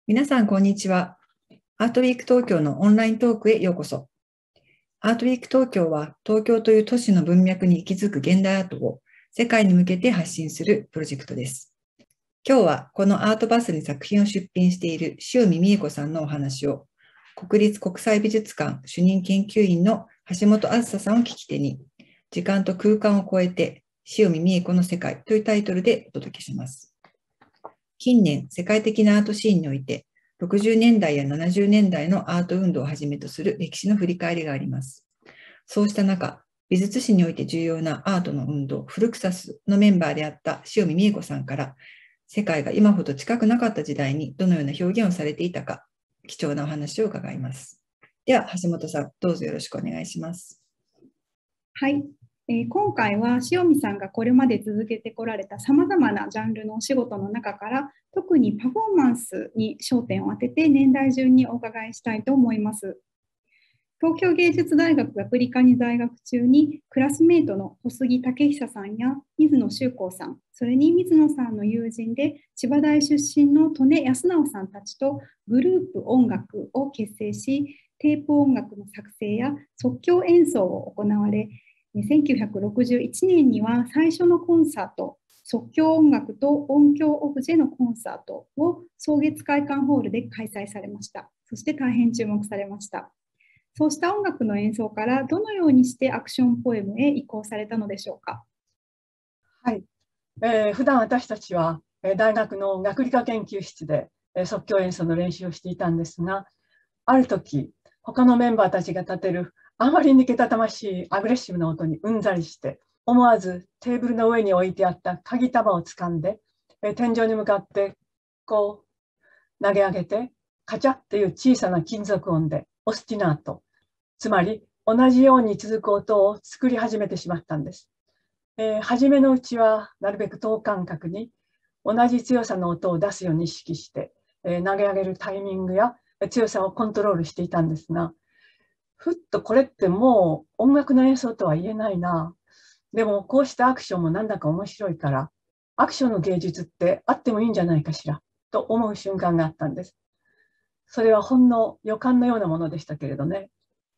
皆さん、こんにちは。アートウィーク東京のオンライントークへようこそ。アートウィーク東京は、東京という都市の文脈に息づく現代アートを世界に向けて発信するプロジェクトです。今日は、このアートバスに作品を出品している塩見美恵子さんのお話を、国立国際美術館主任研究員の橋本あずささんを聞き手に、時間と空間を超えて、塩見美恵子の世界というタイトルでお届けします。近年、世界的なアートシーンにおいて、60年代や70年代のアート運動をはじめとする歴史の振り返りがあります。そうした中、美術史において重要なアートの運動、フルクサスのメンバーであった塩見美恵子さんから、世界が今ほど近くなかった時代にどのような表現をされていたか、貴重なお話を伺います。では、橋本さん、どうぞよろしくお願いします。 はい。今回は塩見さんがこれまで続けてこられたさまざまなジャンルのお仕事の中から特にパフォーマンスに焦点を当てて年代順にお伺いしたいと思います。東京芸術大学アプリカに在学中にクラスメートの小杉武久さんや水野修光さん、それに水野さんの友人で千葉大出身の利根康直さんたちとグループ音楽を結成し、テープ音楽の作成や即興演奏を行われ、1961年には最初のコンサート、即興音楽と音響オブジェのコンサートを草月会館ホールで開催されました。そして大変注目されました。そうした音楽の演奏からどのようにしてアクションポエムへ移行されたのでしょうか。 はい、普段私たちは大学の学理科研究室で即興演奏の練習をしていたんですが、ある時他のメンバーたちが立てるあまりにけたたましいアグレッシブな音にうんざりして、思わずテーブルの上に置いてあった鍵束を掴んで天井に向かってこう投げ上げて、カチャッという小さな金属音でオスティナート、つまり同じように続く音を作り始めてしまったんです。初めのうちはなるべく等間隔に同じ強さの音を出すように意識して、投げ上げるタイミングや強さをコントロールしていたんですが、ふっとこれってもう音楽の演奏とは言えないな。でもこうしたアクションもなんだか面白いから、アクションの芸術ってあってもいいんじゃないかしらと思う瞬間があったんです。それはほんの予感のようなものでしたけれどね。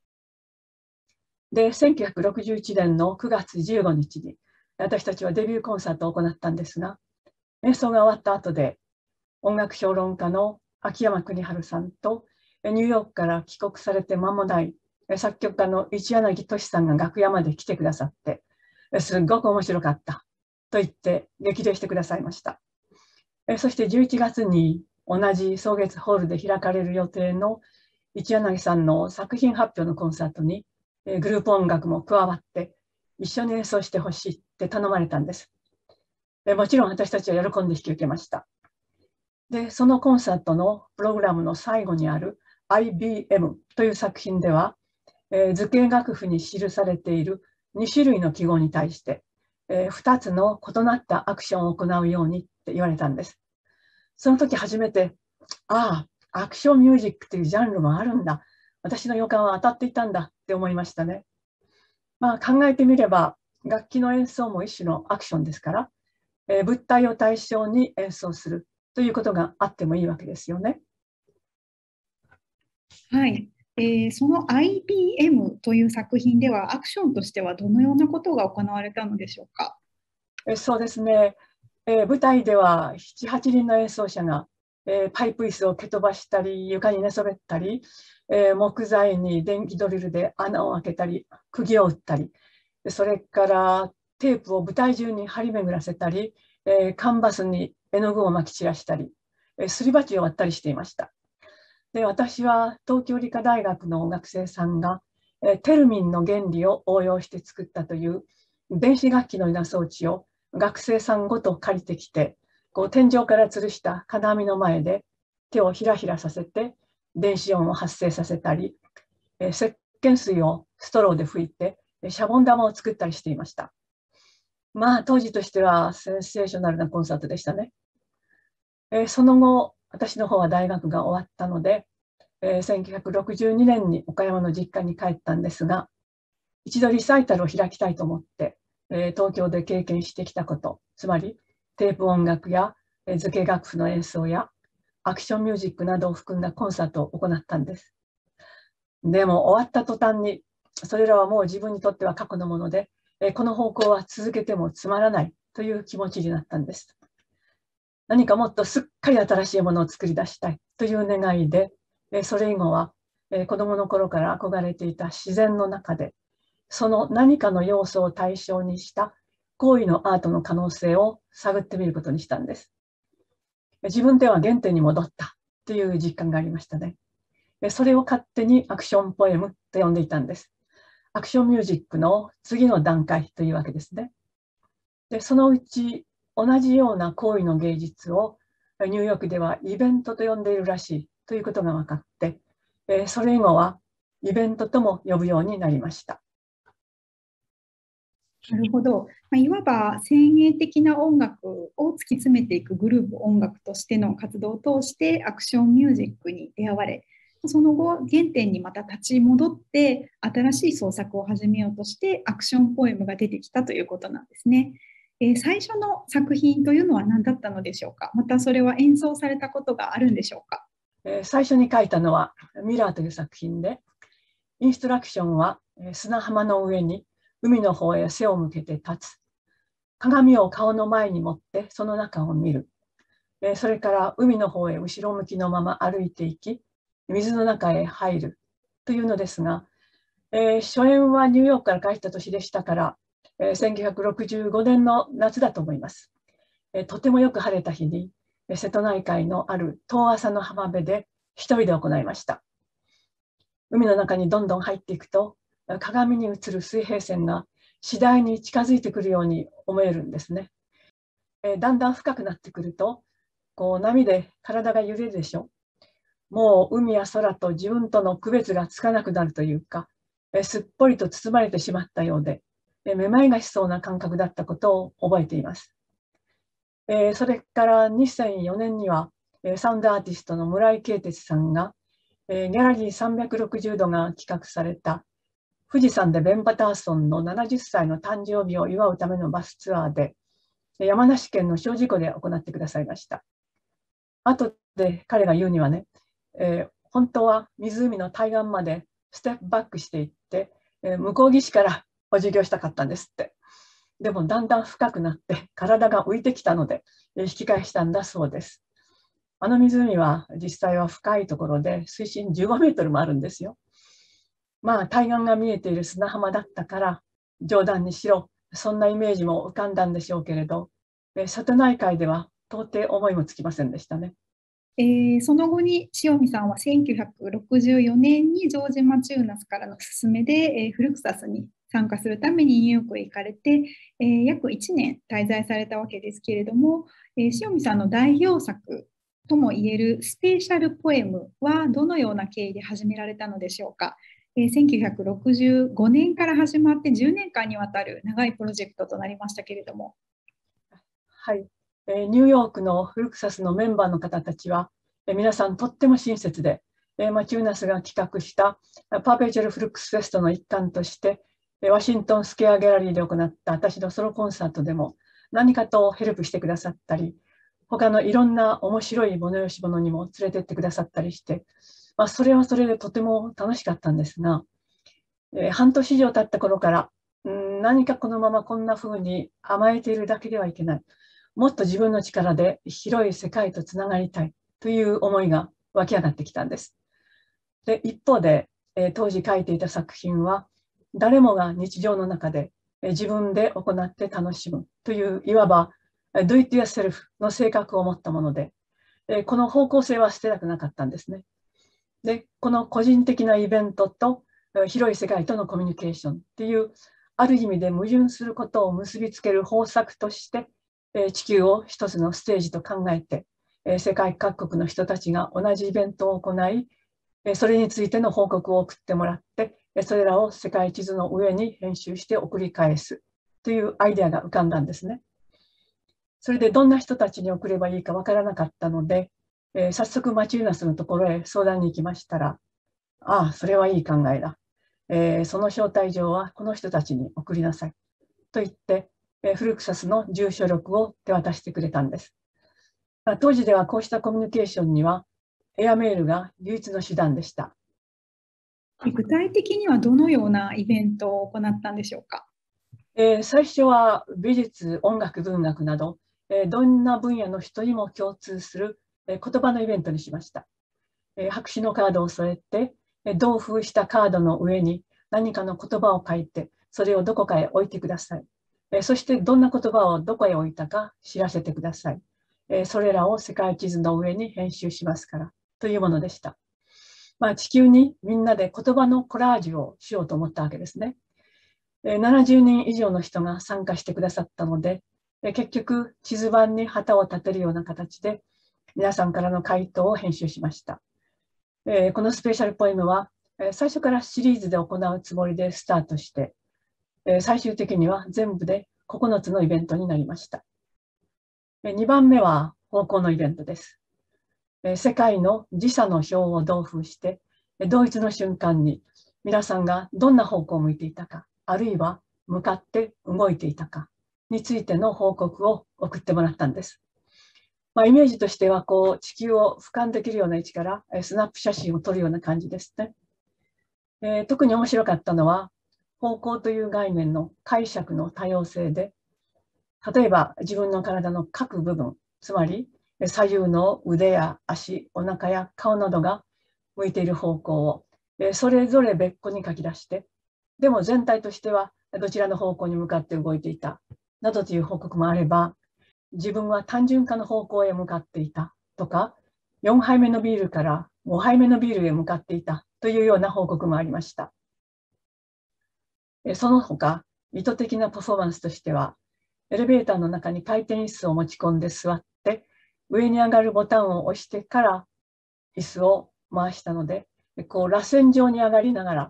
で、1961年の9月15日に私たちはデビューコンサートを行ったんですが、演奏が終わった後で音楽評論家の秋山邦治さんとニューヨークから帰国されて間もない作曲家の一柳俊さんが楽屋まで来てくださって、すっごく面白かったと言って激励してくださいました。そして11月に同じ草月ホールで開かれる予定の一柳さんの作品発表のコンサートにグループ音楽も加わって一緒に演奏してほしいって頼まれたんです。もちろん私たちは喜んで引き受けました。で、そのコンサートのプログラムの最後にある IBM という作品では、図形楽譜に記されている2種類の記号に対して、2つの異なったアクションを行うようにって言われたんです。その時初めて、ああ、アクションミュージックというジャンルもあるんだ。私の予感は当たっていたんだって思いましたね。まあ考えてみれば、楽器の演奏も一種のアクションですから、物体を対象に演奏するということがあってもいいわけですよね。 はい。その IBM という作品ではアクションとしてはどのようなことが行われたのでしょうか。 そうですね。舞台では7、8人の演奏者が、パイプ椅子を蹴飛ばしたり、床に寝そべったり、木材に電気ドリルで穴を開けたり、釘を打ったり、それからテープを舞台中に張り巡らせたり、カンバスに絵の具をまき散らしたり、すり鉢を割ったりしていました。で、私は東京理科大学の学生さんが、テルミンの原理を応用して作ったという電子楽器のような装置を学生さんごと借りてきて、こう天井から吊るした金網の前で手をひらひらさせて電子音を発生させたり、石鹸水をストローで吹いてシャボン玉を作ったりしていました。まあ当時としてはセンセーショナルなコンサートでしたね。その後、私の方は大学が終わったので、1962年に岡山の実家に帰ったんですが、一度リサイタルを開きたいと思って、東京で経験してきたこと、つまりテープ音楽や図形楽譜の演奏やアクションミュージックなどを含んだコンサートを行ったんです。でも終わった途端に、それらはもう自分にとっては過去のもので、この方向は続けてもつまらないという気持ちになったんです。何かもっとすっかり新しいものを作り出したいという願いで、それ以後は子どもの頃から憧れていた自然の中で、その何かの要素を対象にした行為のアートの可能性を探ってみることにしたんです。自分では原点に戻ったという実感がありましたね。それを勝手にアクションポエムと呼んでいたんです。アクションミュージックの次の段階というわけですね。で、そのうち同じような行為の芸術をニューヨークではイベントと呼んでいるらしいということが分かって、それ以後はイベントとも呼ぶようになりました。 なるほど。いわば先鋭的な音楽を突き詰めていくグループ音楽としての活動を通してアクションミュージックに出会われ、その後原点にまた立ち戻って新しい創作を始めようとしてアクションポエムが出てきたということなんですね。最初の作品というのは何だったのでしょうか。またそれは演奏されたことがあるんでしょうか。 最初に書いたのはミラーという作品で、インストラクションは砂浜の上に海の方へ背を向けて立つ。鏡を顔の前に持ってその中を見る。それから海の方へ後ろ向きのまま歩いていき、水の中へ入るというのですが、初演はニューヨークから帰った年でしたから、1965年の夏だと思います。とてもよく晴れた日に、瀬戸内海のある遠浅の浜辺で一人で行いました。海の中にどんどん入っていくと、鏡に映る水平線が次第に近づいてくるように思えるんですね。だんだん深くなってくると、こう波で体が揺れるでしょ。もう海や空と自分との区別がつかなくなるというか、すっぽりと包まれてしまったようで、めまいがしそうな感覚だったことを覚えています。それから2004年には、サウンドアーティストの村井慶哲さんが、ギャラリー360度が企画された富士山でベン・パターソンの70歳の誕生日を祝うためのバスツアーで、山梨県の小事故で行ってくださいました。後で彼が言うにはね、本当は湖の対岸までステップバックしていって、向こう岸からお授業したかったんですって。でもだんだん深くなって体が浮いてきたので、引き返したんだそうです。あの湖は実際は深いところで水深15メートルもあるんですよ。まあ対岸が見えている砂浜だったから冗談にしろそんなイメージも浮かんだんでしょうけれど、瀬戸内海では到底思いもつきませんでしたね。 その後に塩見さんは1964年にジョージ・マチューナスからの勧めで、フルクサスに参加するためにニューヨークへ行かれて、約1年滞在されたわけですけれども、塩見さんの代表作ともいえるスペシャルポエムはどのような経緯で始められたのでしょうか。1965年から始まって10年間にわたる長いプロジェクトとなりましたけれども。 はい、ニューヨークのフルクサスのメンバーの方たちは、皆さんとっても親切で、マチューナスが企画したパーペチュアルフルクスフェストの一環として、ワシントンスクエアギャラリーで行った私のソロコンサートでも何かとヘルプしてくださったり、他のいろんな面白い催し物にも連れてってくださったりして、それはそれでとても楽しかったんですが、半年以上経った頃から、何かこのままこんな風に甘えているだけではいけない。もっと自分の力で広い世界とつながりたいという思いが湧き上がってきたんです。で、一方で、当時書いていた作品は誰もが日常の中で自分で行って楽しむといういわば Do it yourself の性格を持ったもので、この方向性は捨てたくなかったんですね。で、この個人的なイベントと広い世界とのコミュニケーションっていうある意味で矛盾することを結びつける方策として地球を一つのステージと考えて世界各国の人たちが同じイベントを行いそれについての報告を送ってもらってそれらを世界地図の上に編集して送り返すというアイデアが浮かんだんですね。それでどんな人たちに送ればいいかわからなかったので、早速マチューナスのところへ相談に行きましたら、ああ、それはいい考えだ。その招待状はこの人たちに送りなさい。と言って、フルクサスの住所録を手渡してくれたんです。 当時ではこうしたコミュニケーションにはエアメールが唯一の手段でした。 具体的にはどのようなイベントを行ったんでしょうか。 最初は美術、音楽、文学など、どんな分野の人にも共通する言葉のイベントにしました。白紙のカードを添えて、同封したカードの上に何かの言葉を書いて、それをどこかへ置いてください。そしてどんな言葉をどこへ置いたか知らせてください。それらを世界地図の上に編集しますからというものでした。地球にみんなで言葉のコラージュをしようと思ったわけですね。70人以上の人が参加してくださったので、結局地図版に旗を立てるような形で皆さんからの回答を編集しました。このスペシャルポエムは最初からシリーズで行うつもりでスタートして、最終的には全部で9つのイベントになりました。2番目は方向のイベントです。世界の時差の表を同封して、同一の瞬間に皆さんがどんな方向を向いていたか、あるいは向かって動いていたかについての報告を送ってもらったんです。イメージとしては地球を俯瞰できるような位置からスナップ写真を撮るような感じですね。特に面白かったのは方向という概念の解釈の多様性で、例えば自分の体の各部分、つまり左右の腕や足、お腹や顔などが向いている方向をそれぞれ別個に書き出して、でも全体としてはどちらの方向に向かって動いていたなどという報告もあれば、自分は単純化の方向へ向かっていたとか、4杯目のビールから5杯目のビールへ向かっていたというような報告もありました。その他、意図的なパフォーマンスとしては、エレベーターの中に回転椅子を持ち込んで座って、上に上がるボタンを押してから椅子を回したので、螺旋状に上がりながら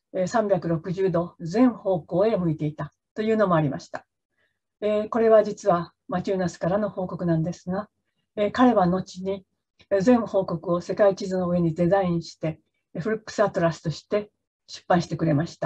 360度全方向へ向いていたというのもありました。これは実はマチューナスからの報告なんですが、彼は後に全報告を世界地図の上にデザインして、フルックスアトラスとして出版してくれました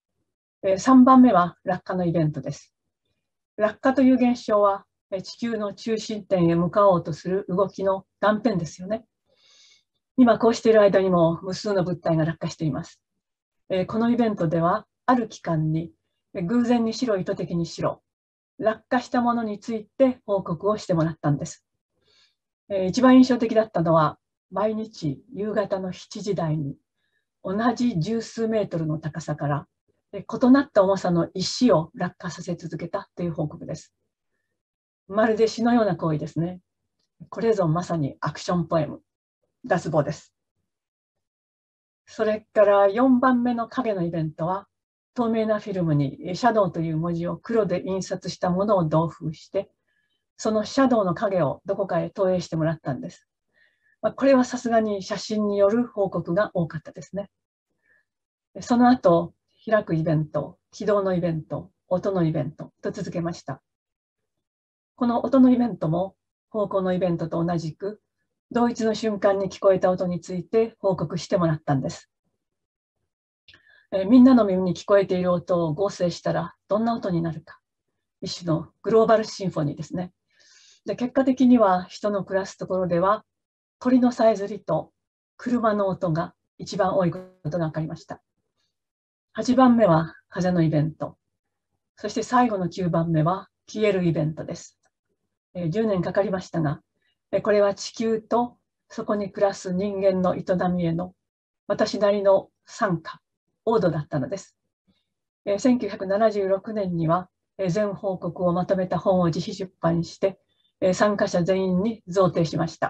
。3番目は落下のイベントです。落下という現象は地球の中心点へ向かおうとする動きの断片ですよね。今こうしている間にも無数の物体が落下しています。このイベントではある期間に偶然にしろ意図的にしろ落下したものについて報告をしてもらったんです。一番印象的だったのは毎日夕方の7時台に同じ十数メートルの高さから異なった重さの石を落下させ続けたという報告です。まるで詩のような行為ですね。これぞまさにアクションポエム、脱帽です。それから4番目の影のイベントは、透明なフィルムにシャドウという文字を黒で印刷したものを同封して、そのシャドウの影をどこかへ投影してもらったんです。これはさすがに写真による報告が多かったですね。その後、開くイベント、起動のイベント、音のイベントと続けました。この音のイベントも方向のイベントと同じく、同一の瞬間に聞こえた音について報告してもらったんです。みんなの耳に聞こえている音を合成したらどんな音になるか。一種のグローバルシンフォニーですね。で、結果的には人の暮らすところでは鳥のさえずりと車の音が一番多いことが分かりました。8番目は風のイベント。そして最後の9番目は消えるイベントです。10年かかりましたが、これは地球とそこに暮らす人間の営みへの私なりの参加、オードだったのです。1976年には全報告をまとめた本を自費出版して、参加者全員に贈呈しました。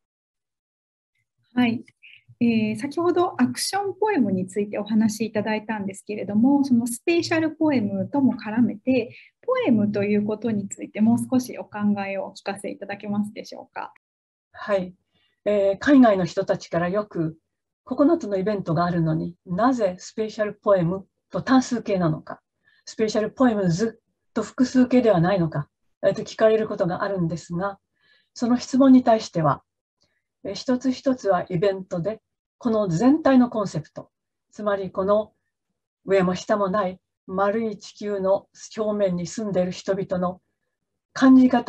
はい。先ほどアクションポエムについてお話しいただいたんですけれども、そのスペシャルポエムとも絡めて、ポエムということについてもう少しお考えをお聞かせいただけますでしょうか。 はい。海外の人たちからよく9つのイベントがあるのになぜスペシャルポエムと単数形なのか、スペシャルポエムズと複数形ではないのかと聞かれることがあるんですが、その質問に対しては、一つ一つはイベントで、この全体のコンセプト、つまりこの上も下もない丸い地球の表面に住んでいる人々の感じ方や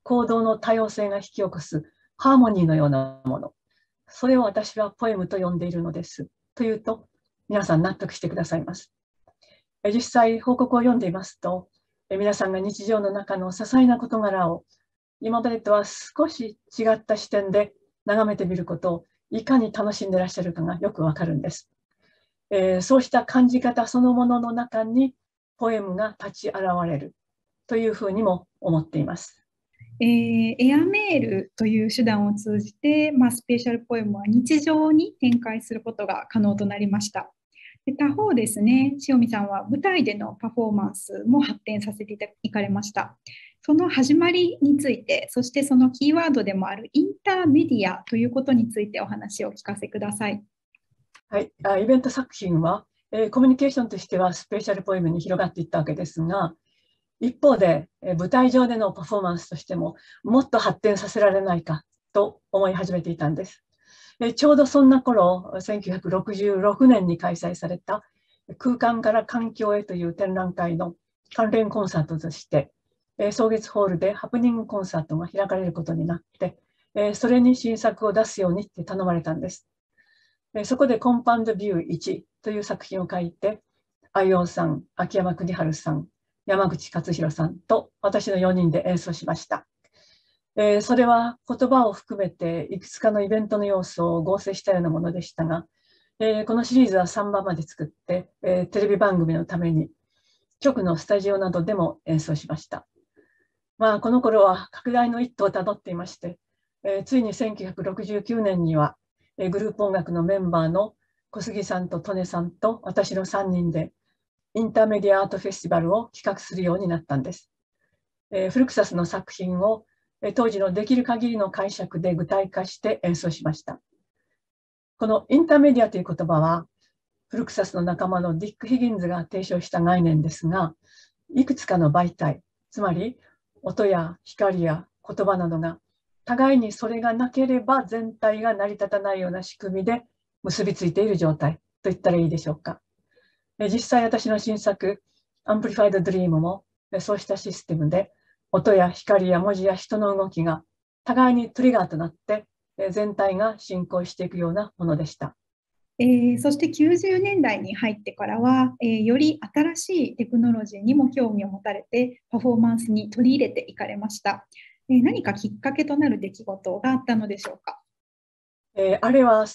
行動の多様性が引き起こすハーモニーのようなもの、それを私はポエムと呼んでいるのですというと、皆さん納得してくださいます。実際報告を読んでいますと、皆さんが日常の中の些細な事柄を今までとは少し違った視点で眺めてみることをいかに楽しんでいらっしゃるかがよくわかるんです。そうした感じ方そのものの中にポエムが立ち現れるというふうにも思っています。 エアメールという手段を通じて、スペシャルポエムは日常に展開することが可能となりました。で他方ですね、塩見さんは舞台でのパフォーマンスも発展させていかれました。その始まりについて、そしてそのキーワードでもあるインターメディアということについてお話をお聞かせください。 はい、イベント作品は、コミュニケーションとしてはスペシャルポエムに広がっていったわけですが、一方で、舞台上でのパフォーマンスとしてももっと発展させられないかと思い始めていたんです。ちょうどそんな頃、1966年に開催された空間から環境へという展覧会の関連コンサートとして、草月ホールでハプニングコンサートが開かれることになって、それに新作を出すようにって頼まれたんです。そこでコンパウンドビュー1という作品を書いて、相尾さん、秋山邦治さん、山口勝弘さんと私の4人で演奏しました。それは言葉を含めていくつかのイベントの要素を合成したようなものでしたが、このシリーズは3番まで作って、テレビ番組のために局のスタジオなどでも演奏しました。この頃は拡大の一途をたどっていまして、ついに1969年にはグループ音楽のメンバーの小杉さんと利根さんと私の3人でインターメディアアートフェスティバルを企画するようになったんです。フルクサスの作品を当時のできる限りの解釈で具体化して演奏しました。このインターメディアという言葉はフルクサスの仲間のディック・ヒギンズが提唱した概念ですが、いくつかの媒体、つまり音や光や言葉などが互いにそれがなければ全体が成り立たないような仕組みで結びついている状態と言ったらいいでしょうか。実際私の新作アンプリファイドドリームもそうしたシステムで音や光や文字や人の動きが互いにトリガーとなって全体が進行していくようなものでした。 そして90年代に入ってからは、より新しいテクノロジーにも興味を持たれてパフォーマンスに取り入れていかれました。何かきっかけとなる出来事があったのでしょうか。 あれは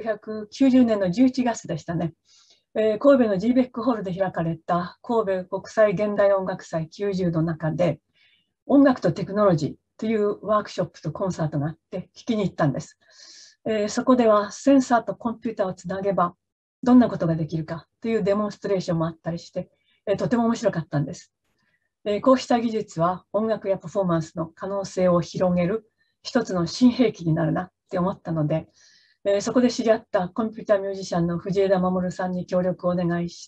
1990年の11月でしたね。神戸の GBEC ホールで開かれた神戸国際現代音楽祭90の中で音楽とテクノロジーというワークショップとコンサートがあって聞きに行ったんです。そこではセンサーとコンピューターをつなげばどんなことができるかというデモンストレーションもあったりして、とても面白かったんです。こうした技術は音楽やパフォーマンスの可能性を広げる一つの新兵器になるなって思ったので、そこで知り合ったコンピューターミュージシャンの藤枝守さんに協力をお願いして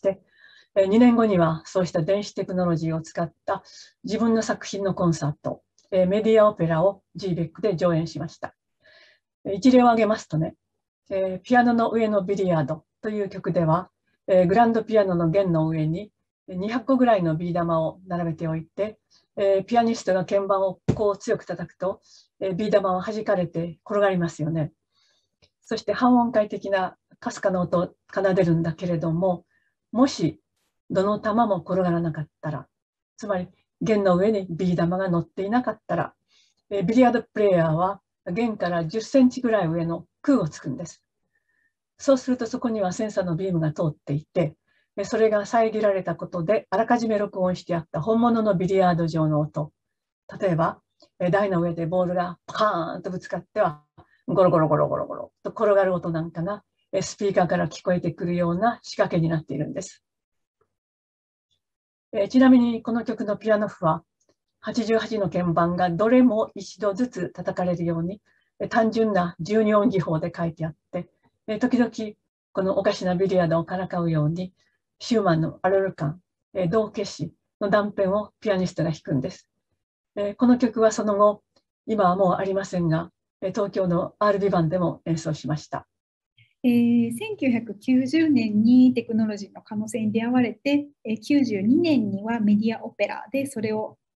、2年後にはそうした電子テクノロジーを使った自分の作品のコンサート、メディアオペラを GBEC で上演しました。一例を挙げますとね、ピアノの上のビリヤードという曲では、グランドピアノの弦の上に200個ぐらいのビー玉を並べておいて、ピアニストが鍵盤をこう強く叩くと、ビー玉は弾かれて転がりますよね。そして半音階的なかすかな音を奏でるんだけれども、もしどの玉も転がらなかったら、つまり弦の上にビー玉が乗っていなかったら、ビリヤードプレーヤーは弦から10センチぐらい上の空をつくんです。そうするとそこにはセンサーのビームが通っていて、それが遮られたことであらかじめ録音してあった本物のビリヤード上の音、例えば台の上でボールがパーンとぶつかってはゴロゴロゴロゴロゴロと転がる音なんかがスピーカーから聞こえてくるような仕掛けになっているんです。ちなみにこの曲のピアノ譜は88の鍵盤がどれも一度ずつ叩かれるように単純な12音技法で書いてあって、時々このおかしなビリヤードをからかうようにシューマンのアルルカン、同決子の断片をピアニストが弾くんです。この曲はその後、今はもうありませんが、東京の R ビバンでも演奏しました。 1990年にテクノロジーの可能性に出会われて、92年にはメディアオペラでそれを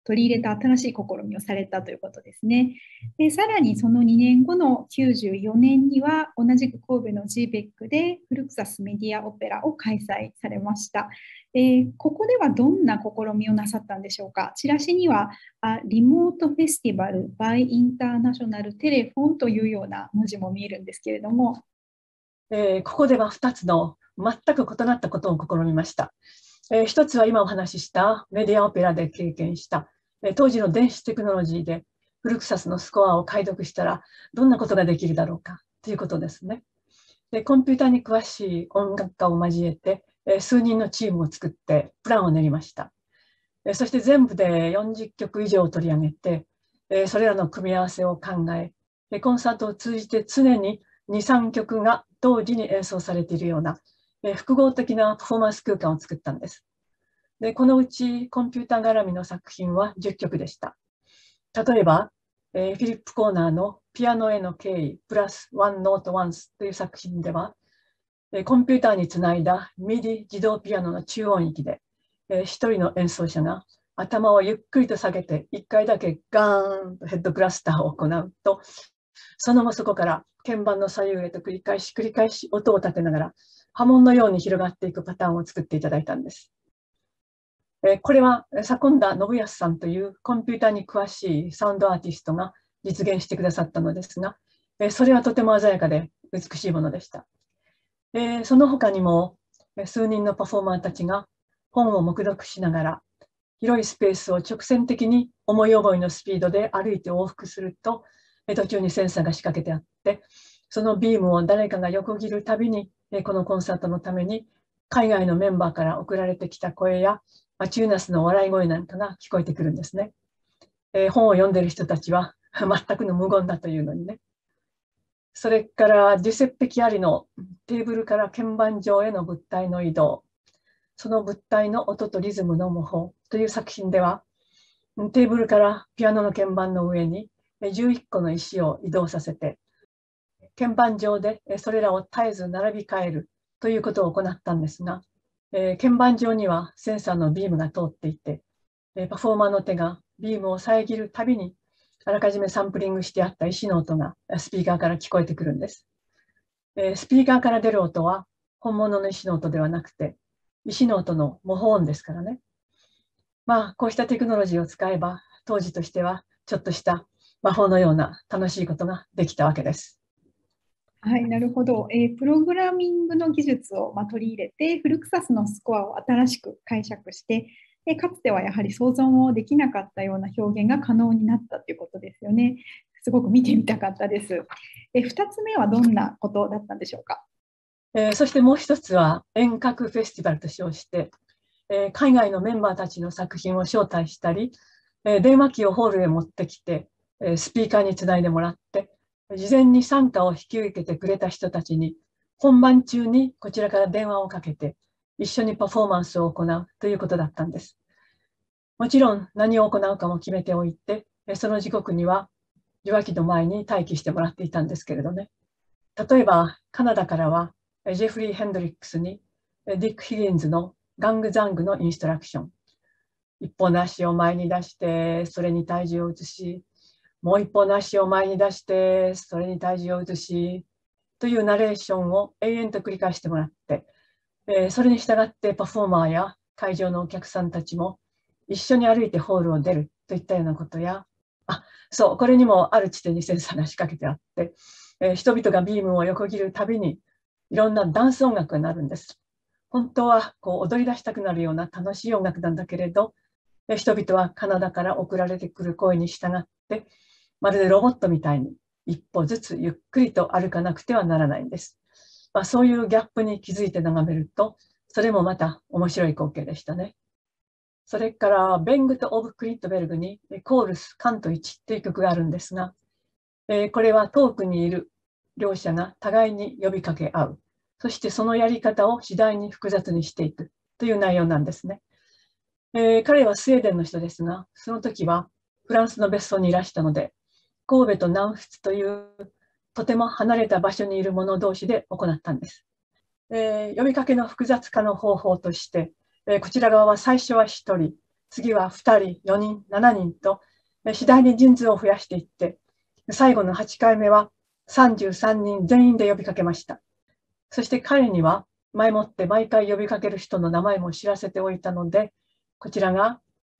取り入れた新しい試みをされたということですね。で、さらにその2年後の94年には、同じく神戸の GBEC でフルクサスメディアオペラを開催されました。ここではどんな試みをなさったんでしょうか。チラシには、リモートフェスティバル by インターナショナルテレフォンというような文字も見えるんですけれども。 ここでは2つの全く異なったことを試みました。一つは今お話ししたメディアオペラで経験した当時の電子テクノロジーでフルクサスのスコアを解読したらどんなことができるだろうかということですね。で、コンピューターに詳しい音楽家を交えて数人のチームを作ってプランを練りました。そして全部で40曲以上取り上げてそれらの組み合わせを考えコンサートを通じて常に2、3曲が同時に演奏されているような複合的なパフォーマンス空間を作ったんです。で、このうちコンピューター絡みの作品は10曲でした。例えば、フィリップ・コーナーのピアノへの敬意プラスワンノートワンスという作品では、コンピューターにつないだミディ自動ピアノの中音域で、一人の演奏者が頭をゆっくりと下げて1回だけガーンとヘッドクラスターを行うと、その後そこから鍵盤の左右へと繰り返し音を立てながら波紋のように広がっていくパターンを作っていただいたんです。これは左近田信康さんというコンピューターに詳しいサウンドアーティストが実現してくださったのですが、それはとても鮮やかで美しいものでした。その他にも数人のパフォーマーたちが本を黙読しながら広いスペースを直線的に思い思いのスピードで歩いて往復すると、途中にセンサーが仕掛けてあって、そのビームを誰かが横切るたびに、このコンサートのために海外のメンバーから送られてきた声やチューナスの笑い声なんかが聞こえてくるんですね。本を読んでいる人たちは全くの無言だというのにね。それからジュセッペ・キアリのテーブルから鍵盤上への物体の移動、その物体の音とリズムの模倣という作品では、テーブルからピアノの鍵盤の上に11個の石を移動させて、鍵盤上でそれらを絶えず並び替えるということを行ったんですが、鍵盤上にはセンサーのビームが通っていて、パフォーマーの手がビームを遮るたびにあらかじめサンプリングしてあった石の音がスピーカーから聞こえてくるんです。スピーカーから出る音は本物の石の音ではなくて、石の音の模倣音ですからね。こうしたテクノロジーを使えば、当時としてはちょっとした魔法のような楽しいことができたわけです。 はい、なるほど。プログラミングの技術を取り入れて、フルクサスのスコアを新しく解釈して、かつてはやはり想像もできなかったような表現が可能になったということですよね。すごく見てみたかったです。2つ目はどんなことだったんでしょうか。 そしてもう一つは遠隔フェスティバルと称して、海外のメンバーたちの作品を招待したり、電話機をホールへ持ってきて、スピーカーにつないでもらって、事前に参加を引き受けてくれた人たちに本番中にこちらから電話をかけて一緒にパフォーマンスを行うということだったんです。もちろん何を行うかも決めておいて、その時刻には受話器の前に待機してもらっていたんですけれどね。例えばカナダからはジェフリー・ヘンドリックスにディック・ヒギンズのガング・ザングのインストラクション。一本の足を前に出してそれに体重を移し、もう一本の足を前に出してそれに体重を移しというナレーションを永遠と繰り返してもらって、それに従ってパフォーマーや会場のお客さんたちも一緒に歩いてホールを出るといったようなことや、そう、これにもある地点にセンサーが仕掛けてあって、人々がビームを横切るたびにいろんなダンス音楽になるんです。本当は踊り出したくなるような楽しい音楽なんだけれど、人々はカナダから送られてくる声に従ってまるでロボットみたいに一歩ずつゆっくりと歩かなくてはならないんです。そういうギャップに気づいて眺めると、それもまた面白い光景でしたね。それからベングとオブ・クリットベルグにコールス・カント1という曲があるんですが、これは遠くにいる両者が互いに呼びかけ合う。そしてそのやり方を次第に複雑にしていくという内容なんですね。彼はスウェーデンの人ですが、その時はフランスの別荘にいらしたので、神戸と南仏というとても離れた場所にいる者同士で行ったんです。呼びかけの複雑化の方法として、こちら側は最初は1人、 次は2人、4人、7人と次第に人数を増やしていって、最後の8回目は33人全員で呼びかけました。そして彼には前もって毎回呼びかける人の名前も知らせておいたので、こちらが、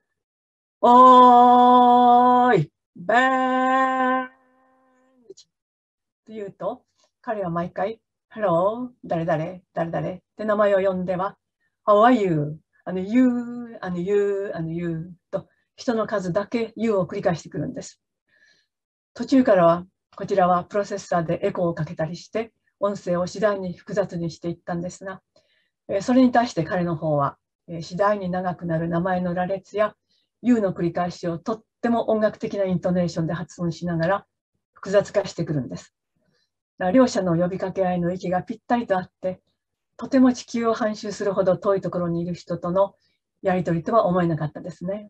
おーい、ベーンと言うと、彼は毎回、Hello、誰々、誰々って名前を呼んでは、How are you? You, you, you と人の数だけ You を繰り返してくるんです。途中からは、こちらはプロセッサーでエコーをかけたりして、音声を次第に複雑にしていったんですが、それに対して彼の方は、次第に長くなる名前の羅列や You の繰り返しをとっても音楽的なイントネーションで発音しながら複雑化してくるんです。両者の呼びかけ合いの息がぴったりとあって、とても地球を半周するほど遠いところにいる人とのやり取りとは思えなかったですね。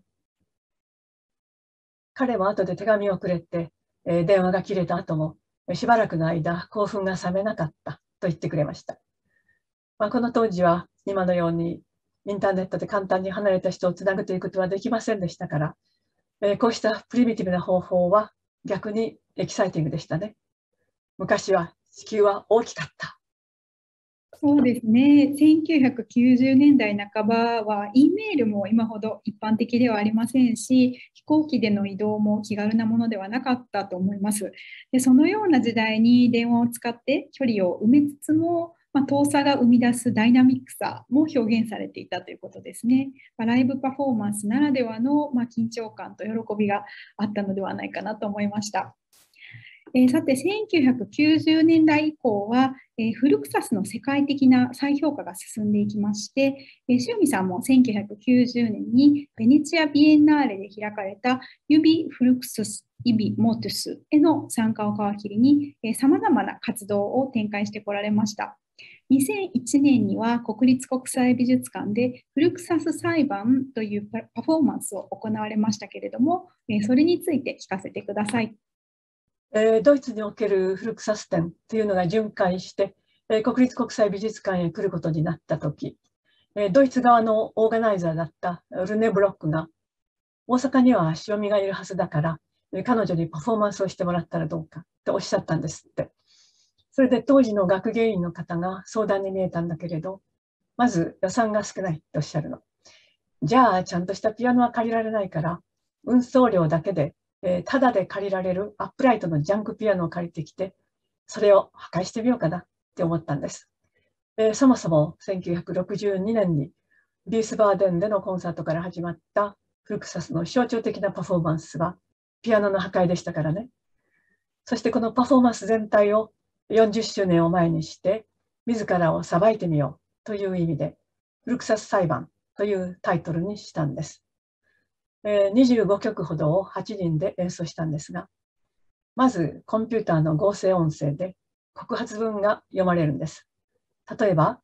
彼も後で手紙をくれて、電話が切れた後もしばらくの間興奮が冷めなかったと言ってくれました。この当時は今のようにインターネットで簡単に離れた人をつなぐということはできませんでしたから、こうしたプリミティブな方法は逆にエキサイティングでしたね。昔は地球は大きかった。 そうですね。1990年代半ばは E メールも今ほど一般的ではありませんし、飛行機での移動も気軽なものではなかったと思います。で、そのような時代に電話を使って距離を埋めつつも、遠さが生み出すダイナミックさも表現されていたということですね。ライブパフォーマンスならではの緊張感と喜びがあったのではないかなと思いました。さて、1990年代以降は、フルクサスの世界的な再評価が進んでいきまして、塩見さんも1990年にベネチア・ビエンナーレで開かれたユビ・フルクスス・イビ・モートゥスへの参加を皮切りに、さまざまな活動を展開してこられました。2001年には国立国際美術館でフルクサス裁判というパフォーマンスを行われましたけれども、それについて聞かせてください。 ドイツにおけるフルクサス展というのが巡回して、国立国際美術館へ来ることになったとき、ドイツ側のオーガナイザーだったルネ・ブロックが、大阪には塩見がいるはずだから、彼女にパフォーマンスをしてもらったらどうかとおっしゃったんですって。それで当時の学芸員の方が相談に見えたんだけれど、まず予算が少ないとおっしゃるの。じゃあ、ちゃんとしたピアノは借りられないから、運送料だけでタダで借りられるアップライトのジャンクピアノを借りてきて、それを破壊してみようかなって思ったんです。そもそも1962年にビースバーデンでのコンサートから始まったフルクサスの象徴的なパフォーマンスはピアノの破壊でしたからね。そしてこのパフォーマンス全体を40周年を前にして自らを裁いてみようという意味でフルクサス裁判というタイトルにしたんです。25曲ほどを8人で演奏したんですが、まずコンピューターの合成音声で告発文が読まれるんです。例えば、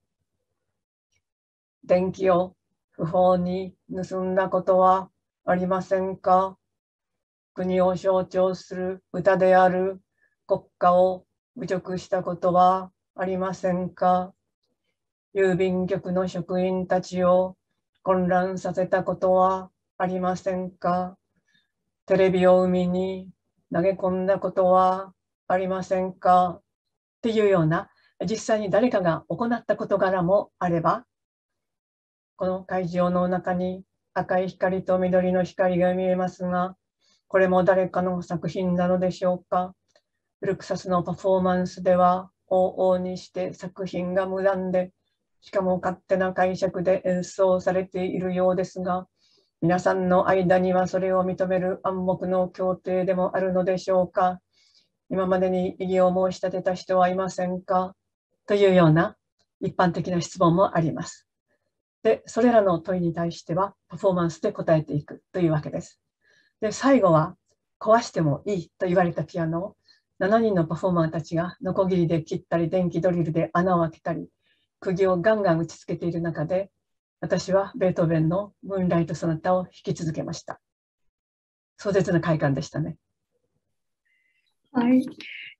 電気を不法に盗んだことはありませんか？国を象徴する歌である国歌を侮辱したことはありませんか？郵便局の職員たちを混乱させたことはありませんか？テレビを海に投げ込んだことはありませんか？っていうような、実際に誰かが行った事柄もあれば、この会場の中に赤い光と緑の光が見えますが、これも誰かの作品なのでしょうか？フルクサスのパフォーマンスでは往々にして作品が無断で、しかも勝手な解釈で演奏されているようですが、皆さんの間にはそれを認める暗黙の協定でもあるのでしょうか？今までに異議を申し立てた人はいませんか？というような一般的な質問もあります。で、それらの問いに対してはパフォーマンスで答えていくというわけです。で、最後は壊してもいいと言われたピアノを7人のパフォーマーたちがノコギリで切ったり電気ドリルで穴を開けたり釘をガンガン打ちつけている中で、私はベートーベンのムーンライトソナタを弾き続けました。壮絶な快感でしたね。 はい、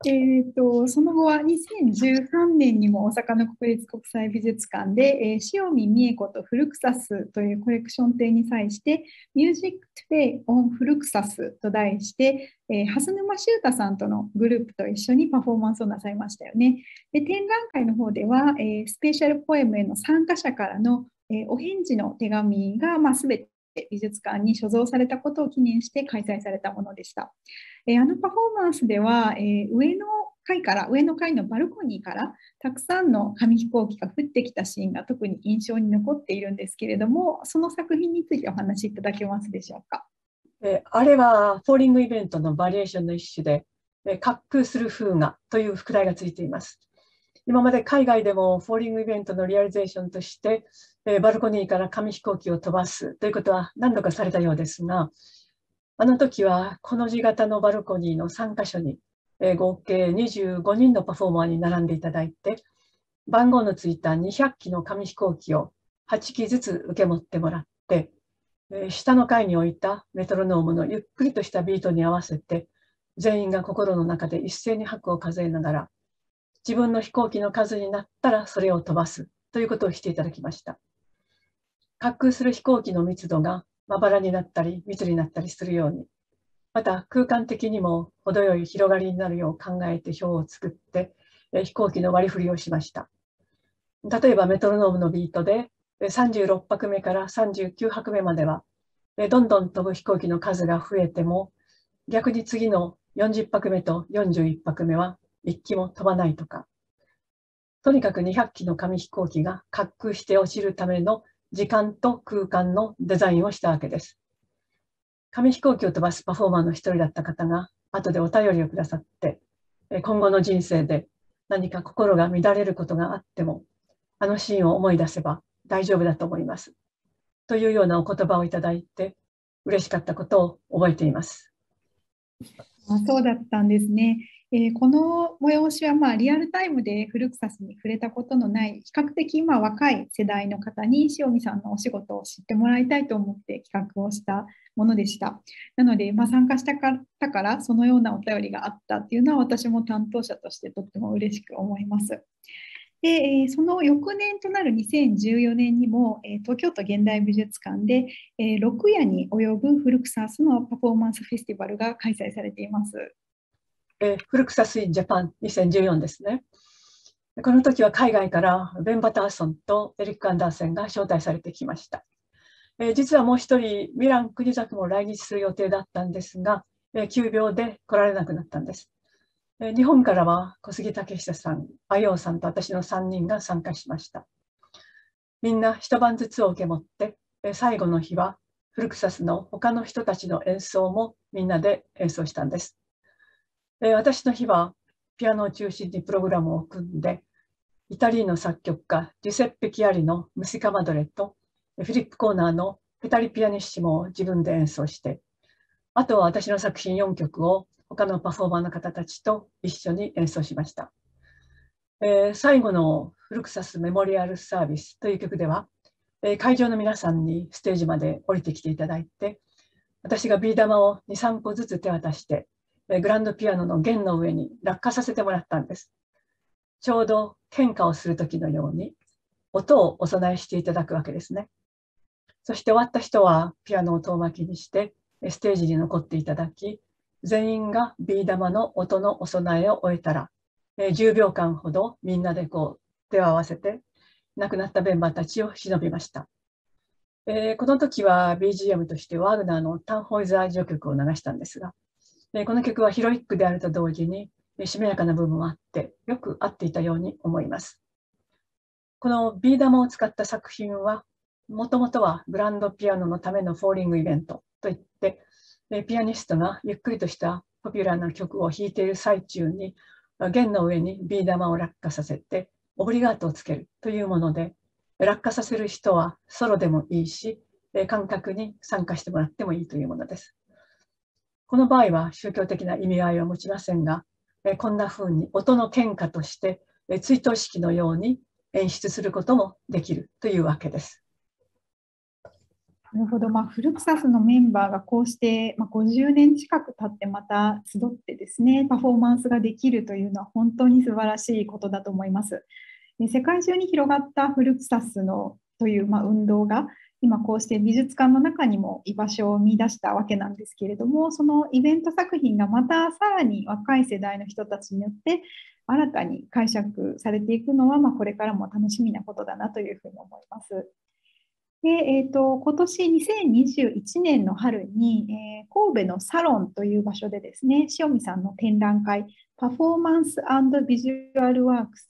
その後は2013年にも大阪の国立国際美術館で、塩見美恵子とフルクサスというコレクション展に際して、Music Today on フルクサスと題して、蓮沼修太さんとのグループと一緒にパフォーマンスをなさいましたよね。で、展覧会の方では、スペシャルポエムへの参加者からの、お返事の手紙が、全て美術館に所蔵されたことを記念して開催されたものでした。あのパフォーマンスでは、上の階のバルコニーからたくさんの紙飛行機が降ってきたシーンが特に印象に残っているんですけれども、その作品についてお話しいただけますでしょうか。 あれはフォーリングイベントのバリエーションの一種で、滑空する風画という副題がついています。今まで海外でもフォーリングイベントのリアリゼーションとして、バルコニーから紙飛行機を飛ばすということは何度かされたようですが、あの時はこの字型のバルコニーの3カ所に、合計25人のパフォーマーに並んでいただいて、番号のついた200機の紙飛行機を8機ずつ受け持ってもらって、下の階に置いたメトロノームのゆっくりとしたビートに合わせて、全員が心の中で一斉に拍を数えながら、自分の飛行機の数になったらそれを飛ばすということをしていただきました。滑空する飛行機の密度がまばらになったり密になったりするように、また空間的にも程よい広がりになるよう考えて表を作って、飛行機の割り振りをしました。例えばメトロノームのビートで36拍目から39拍目まではどんどん飛ぶ飛行機の数が増えても、逆に次の40拍目と41拍目は1機も飛ばないとか、とにかく200機の紙飛行機が滑空して落ちるための時間と空間のデザインをしたわけです。紙飛行機を飛ばすパフォーマーの一人だった方が後でお便りをくださって、今後の人生で何か心が乱れることがあっても、あのシーンを思い出せば大丈夫だと思いますというようなお言葉をいただいて、嬉しかったことを覚えています。 そうだったんですね。この催しはリアルタイムでフルクサスに触れたことのない比較的若い世代の方に塩見さんのお仕事を知ってもらいたいと思って企画をしたものでした。なので、参加した方からそのようなお便りがあったっていうのは私も担当者としてとっても嬉しく思います。で、その翌年となる2014年にも、東京都現代美術館で、6夜に及ぶフルクサスのパフォーマンスフェスティバルが開催されています。 フルクサス・イン・ジャパン2014ですね。この時は海外からベン・バターソンとエリック・アンダーセンが招待されてきました。実はもう一人、ミラン・クニザクも来日する予定だったんですが、急病で来られなくなったんです。日本からは小杉武久さん、あようさんと私の3人が参加しました。みんな一晩ずつを受け持って、最後の日はフルクサスの他の人たちの演奏もみんなで演奏したんです。私の日はピアノを中心にプログラムを組んで、イタリーの作曲家ジュセッペ・キアリのムシカ・マドレとフィリップ・コーナーのペタリ・ピアニッシモを自分で演奏して、あとは私の作品4曲を他のパフォーマーの方たちと一緒に演奏しました。最後のフルクサスメモリアルサービスという曲では、会場の皆さんにステージまで降りてきていただいて、私がビー玉を2、3個ずつ手渡して、グランドピアノの弦の上に落下させてもらったんです。ちょうど献花をする時のように音をお供えしていただくわけですね。そして終わった人はピアノを遠巻きにしてステージに残っていただき、全員がビー玉の音のお供えを終えたら、10秒間ほどみんなで手を合わせて亡くなったメンバーたちを偲びました。この時は BGM としてワーグナーのタンホイザー序曲を流したんですが、この曲はヒロイックであると同時にしめやかな部分もあってよく合っていたように思います。このビー玉を使った作品はもともとはグランドピアノのためのフォーリングイベントといって、ピアニストがゆっくりとしたポピュラーな曲を弾いている最中に弦の上にビー玉を落下させてオブリガートをつけるというもので、落下させる人はソロでもいいし観客に参加してもらってもいいというものです。この場合は宗教的な意味合いは持ちませんが、こんなふうに音の献花として追悼式のように演出することもできるというわけです。 なるほど、フルクサスのメンバーがこうして、50年近く経ってまた集ってでですね、パフォーマンスができるというのは本当に素晴らしいことだと思います。世界中に広がったフルクサスのという、運動が今こうして美術館の中にも居場所を見出したわけなんですけれども、そのイベント作品がまたさらに若い世代の人たちによって新たに解釈されていくのは、これからも楽しみなことだなというふうに思います。で、今年2021年の春に、神戸のサロンという場所でですね、塩見さんの展覧会、パフォーマンス&ビジュアルワークス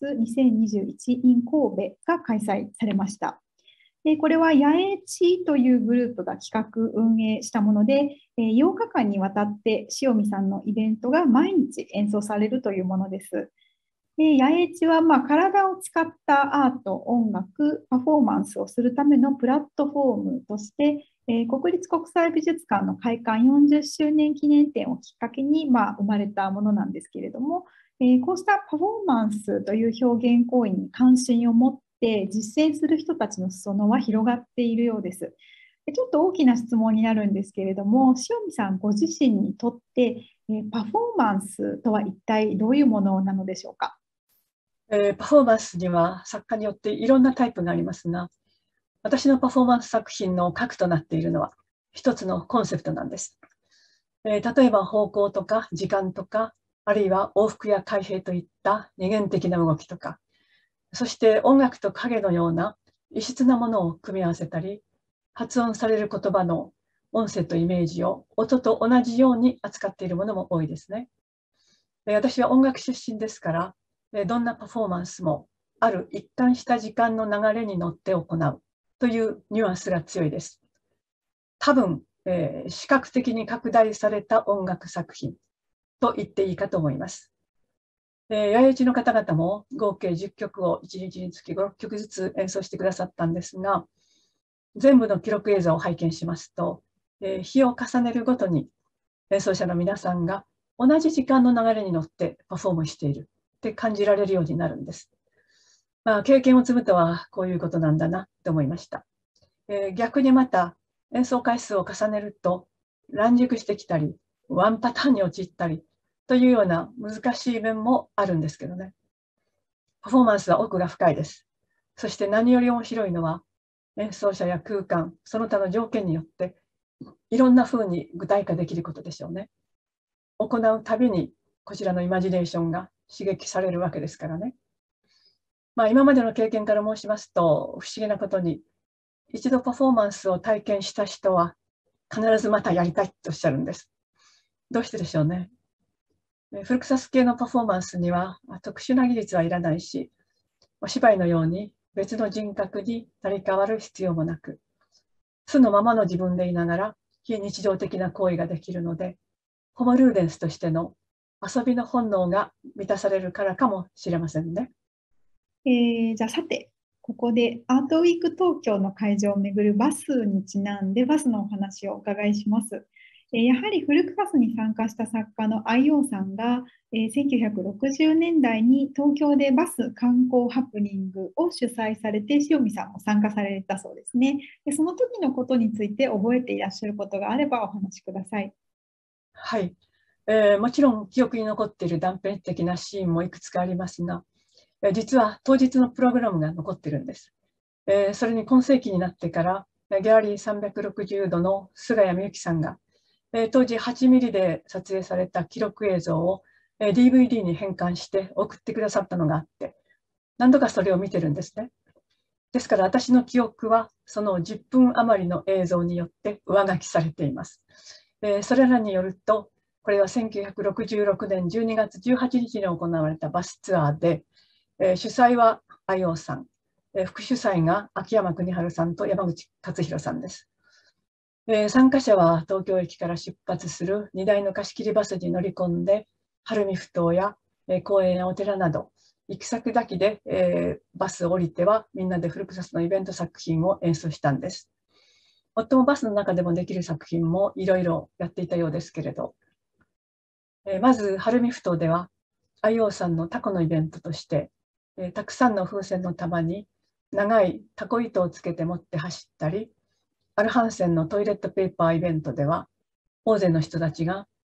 2021 in 神戸が開催されました。で、これは八重地というグループが企画運営したもので、8日間にわたって塩見さんのイベントが毎日演奏されるというものです。で、八重地は体を使ったアート、音楽、パフォーマンスをするためのプラットフォームとして、国立国際美術館の開館40周年記念展をきっかけに、生まれたものなんですけれども、こうしたパフォーマンスという表現行為に関心を持って実践する人たちの裾野は広がっているようです。ちょっと大きな質問になるんですけれども、塩見さんご自身にとってパフォーマンスとは一体どういうものなのでしょうか。 パフォーマンスには作家によっていろんなタイプがありますが、私のパフォーマンス作品の核となっているのは一つのコンセプトなんです。例えば方向とか時間とか、あるいは往復や開閉といった二元的な動きとか、そして音楽と影のような異質なものを組み合わせたり、発音される言葉の音声とイメージを音と同じように扱っているものも多いですね。私は音楽出身ですから、どんなパフォーマンスもある一貫した時間の流れに乗って行うというニュアンスが強いです。多分、視覚的に拡大された音楽作品と言っていいかと思います。八重地の方々も合計10曲を1日につき5、6曲ずつ演奏してくださったんですが、全部の記録映像を拝見しますと、日を重ねるごとに演奏者の皆さんが同じ時間の流れに乗ってパフォームしているって感じられるようになるんです。経験を積むとはこういうことなんだなと思いました。逆にまた演奏回数を重ねると乱熟してきたり、ワンパターンに陥ったりというような難しい面もあるんですけどね。パフォーマンスは奥が深いです。そして何より面白いのは、演奏者や空間、その他の条件によっていろんな風に具体化できることでしょうね。行うたびにこちらのイマジネーションが刺激されるわけですからね。今までの経験から申しますと、不思議なことに、一度パフォーマンスを体験した人は必ずまたやりたいとおっしゃるんです。どうしてでしょうね。フルクサス系のパフォーマンスには特殊な技術はいらないし、お芝居のように別の人格に成り代わる必要もなく、素のままの自分でいながら非日常的な行為ができるので、ホモルーデンスとしての遊びの本能が満たされるからかもしれませんね。 じゃあさて、ここでアートウィーク東京の会場をめぐるバスにちなんでバスのお話をお伺いします。やはりフルクサスに参加した作家のIOさんが、1960年代に東京でバス観光ハプニングを主催されて塩見さんも参加されたそうですね。でその時のことについて覚えていらっしゃることがあればお話しください。 はい、もちろん記憶に残っている断片的なシーンもいくつかありますが、実は当日のプログラムが残っているんです。それに今世紀になってからギャラリー360度の菅谷美幸さんが当時8ミリで撮影された記録映像を DVD に変換して送ってくださったのがあって、何度かそれを見てるんですね。ですから私の記憶はその10分余りの映像によって上書きされています。それらによると、これは1966年12月18日に行われたバスツアーで、主催はIOさん、副主催が秋山邦治さんと山口勝弘さんです。参加者は東京駅から出発する2台の貸し切りバスに乗り込んで、晴海ふ頭や公園やお寺など、行き先だけでバスを降りてはみんなでフルクサスのイベント作品を演奏したんです。夫もバスの中でもできる作品もいろいろやっていたようですけれど、まず晴海ふ頭では IO さんのタコのイベントとして、たくさんの風船の束に長いタコ糸をつけて持って走ったり、アルハンセンのトイレットペーパーイベントでは大勢の人たちが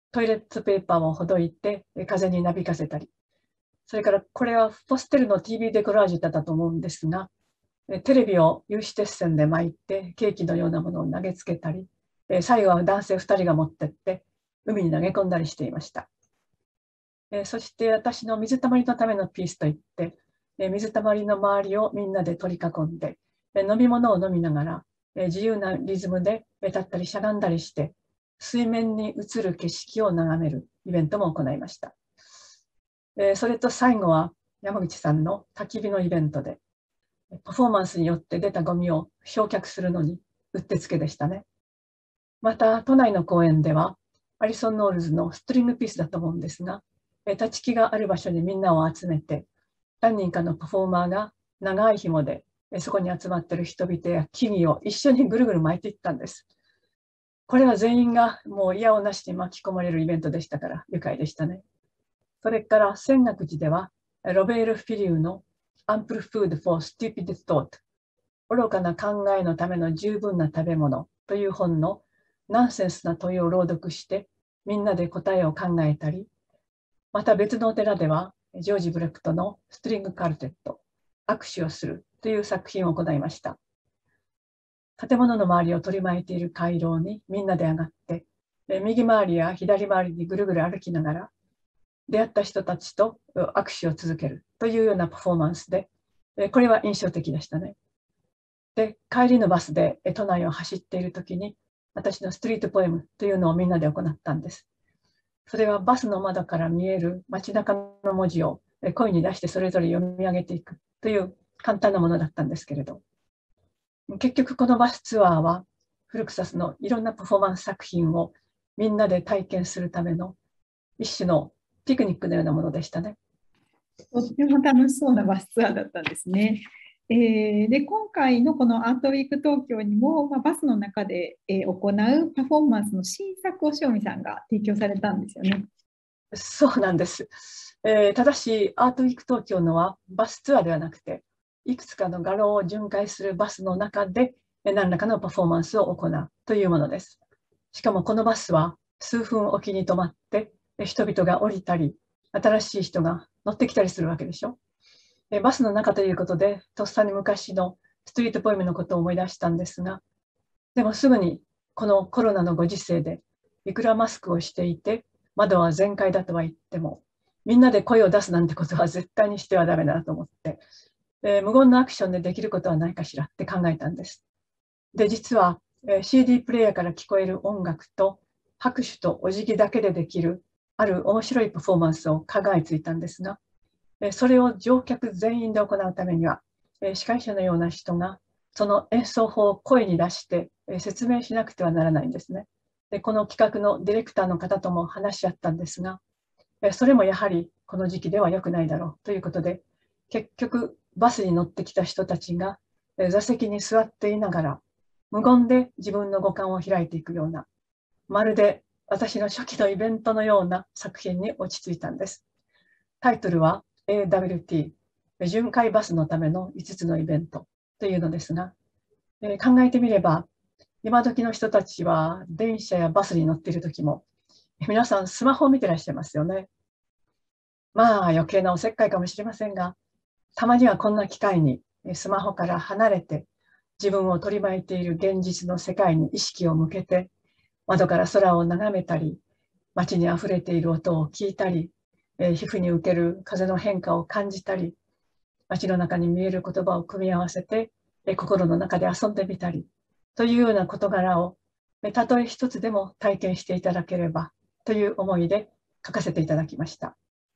トイレットペーパーをほどいて風になびかせたり、それからこれはポステルの TV デコラージュだったと思うんですが、テレビを有刺鉄線で巻いてケーキのようなものを投げつけたり、最後は男性2人が持ってって海に投げ込んだりしていました。そして私の水たまりのためのピースといって、水たまりの周りをみんなで取り囲んで、飲み物を飲みながら、自由なリズムで立ったりしゃがんだりして、水面に映る景色を眺めるイベントも行いました。それと最後は山口さんの焚き火のイベントで、パフォーマンスによって出たゴミを焼却するのにうってつけでしたね。また都内の公園ではアリソン・ノールズのストリングピースだと思うんですが、立ち木がある場所にみんなを集めて、何人かのパフォーマーが長い紐でそこに集まっている人々や木々を一緒にぐるぐる巻いていったんです。これは全員がもう嫌をなしに巻き込まれるイベントでしたから愉快でしたね。それから泉岳寺ではロベール・フィリューの Ample Food for Stupid Thought、 愚かな考えのための十分な食べ物という本のナンセンスな問いを朗読してみんなで答えを考えたり、また別のお寺ではジョージ・ブレクトのストリング・カルテット、握手をするという作品を行いました。建物の周りを取り巻いている回廊にみんなで上がって、右回りや左回りにぐるぐる歩きながら、出会った人たちと握手を続けるというようなパフォーマンスで、これは印象的でしたね。で、帰りのバスで都内を走っている時に、私のストリートポエムというのをみんなで行ったんです。それはバスの窓から見える街中の文字を声に出してそれぞれ読み上げていくという簡単なものだったんですけれど、結局このバスツアーはフルクサスのいろんなパフォーマンス作品をみんなで体験するための一種のピクニックのようなものでしたね。 とっても楽しそうなバスツアーだったんですね。で今回のこのアートウィーク東京にも、バスの中で行うパフォーマンスの新作を塩見さんが提供されたんですよね。 そうなんです。ただしアートウィーク東京のはバスツアーではなくて、いくつかの画廊を巡回するバスの中で何らかのパフォーマンスを行うというものです。しかもこのバスは数分おきに止まって人々が降りたり、新しい人が乗ってきたりするわけでしょ。バスの中ということで、とっさに昔のストリートポエムのことを思い出したんですが、でもすぐにこのコロナのご時世で、いくらマスクをしていて、窓は全開だとは言っても、みんなで声を出すなんてことは絶対にしてはダメだと思って、無言のアクションでできることはないかしらって考えたんです。で、実は、CD プレイヤーから聞こえる音楽と拍手とお辞儀だけでできるある面白いパフォーマンスを考えついたんですが、それを乗客全員で行うためには、司会者のような人がその演奏法を声に出して説明しなくてはならないんですね。で、この企画のディレクターの方とも話し合ったんですが、それもやはりこの時期では良くないだろうということで、結局バスに乗ってきた人たちが座席に座っていながら無言で自分の五感を開いていくような、まるで私の初期のイベントのような作品に落ち着いたんです。タイトルは AWT、巡回バスのための5つのイベントというのですが、考えてみれば、今時の人たちは電車やバスに乗っている時も、皆さんスマホを見てらっしゃいますよね。まあ余計なおせっかいかもしれませんが、たまにはこんな機会にスマホから離れて、自分を取り巻いている現実の世界に意識を向けて、窓から空を眺めたり、街にあふれている音を聞いたり、皮膚に受ける風の変化を感じたり、街の中に見える言葉を組み合わせて、心の中で遊んでみたり、というような事柄を、たとえ一つでも体験していただければという思いで書かせていただきました。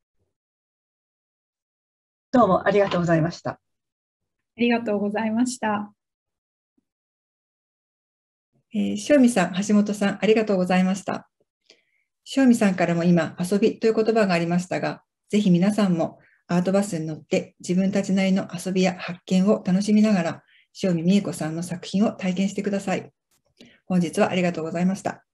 どうもありがとうございました。 ありがとうございました。 塩見さん、橋本さん、ありがとうございました。塩見さんからも今、遊びという言葉がありましたが、ぜひ皆さんもアートバスに乗って自分たちなりの遊びや発見を楽しみながら、塩見美恵子さんの作品を体験してください。本日はありがとうございました。